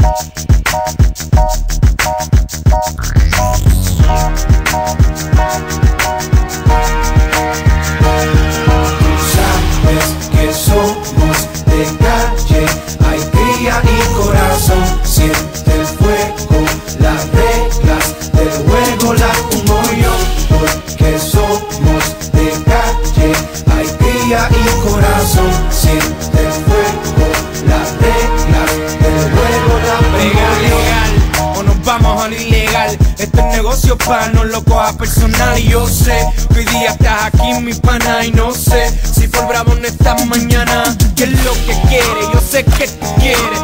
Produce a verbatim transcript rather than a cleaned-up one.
Y corazón, siente el fuego, las reglas del juego, la legal, legal, o nos vamos a lo ilegal. Este es negocio pa' no lo cojas personal. Y yo sé que hoy día estás aquí, mi pana, y no sé si por bravo no estás mañana. ¿Qué es lo que quieres? Yo sé que tú quieres